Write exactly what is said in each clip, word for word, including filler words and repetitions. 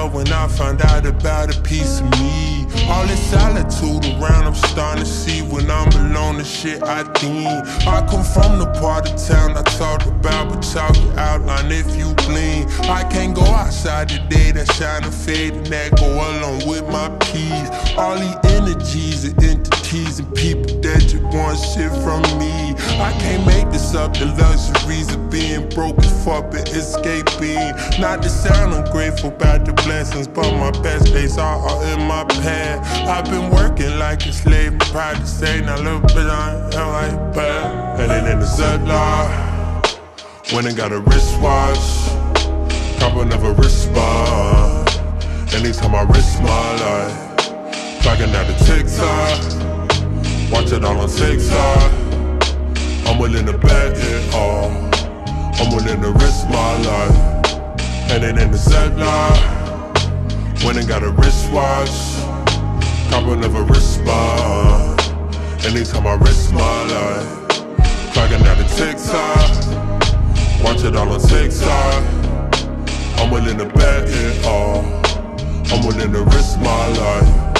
love when I found out about a piece of me. All this solitude around, I'm starting to see when I'm alone, the shit I deem. I come from the part of town I talked about, but talk your outline if you bleed. I can't go outside today, that shine and fade, and that go along with my peace. All these energies and entities and people that you want shit from me. I can't make this up, the luxuries of being broke as fuck and escaping. Not to sound ungrateful about the blessings, but my best days are all in my past. I've been working like a slave, I'm proud to say, now look, but I am like bad. And then in the Ziplock, went and got a wristwatch, couple never respond. Anytime I risk my life, clocking out the TikTok, watch it all on TikTok. I'm willing to bet it all, I'm willing to risk my life. And then in the Ziplock, went and got a wristwatch, couple never respond. Anytime I risk my life, clocking out the TikTok, watch it all on TikTok. I'm willing to bet it all, I'm willing to risk my life.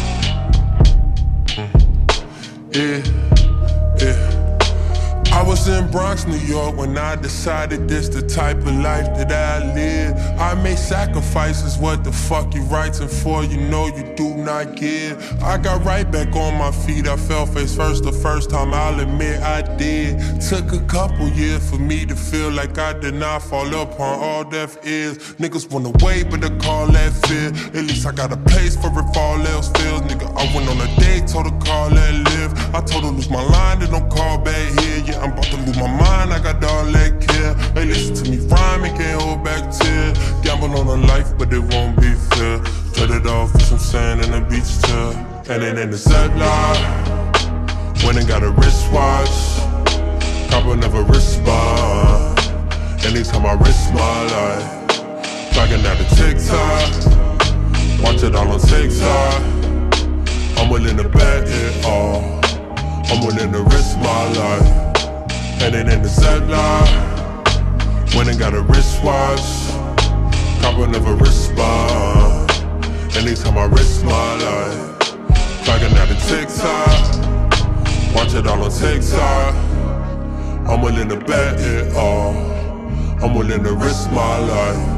Mm. Yeah, yeah. I was in Bronx, New York when I decided this the type of life that I live. I made sacrifices, what the fuck you writing for? You know you do not give. I got right back on my feet, I fell face first the first time, I'll admit I did. Took a couple years for me to feel like I did not fall upon all deaf ears. Niggas wanna wait, but they call that fear. At least I got a place for if all else fails. Nigga, I went on a date, told her call that live. I told her lose my line, then don't call back here. Yeah, I'm about to lose my mind, I got all that care. Hey, listen to me rhyme, it can't hold back tears. Gamble on a life, but it won't be fair. Cut it off with some sand and a beach chair. And then in the Ziplock, went and got a wristwatch, couple never respond. Anytime I risk my life, clocking out the TikTok, watch it all on TikTok. I'm willing to bet it all, I'm willing to risk my life. And then in the Ziplock, went and got a wristwatch, couple never respond. Anytime I risk my life, clocking out the TikTok, watch it all on TikTok. I'm willing to bet it all, I'm willing to risk my life.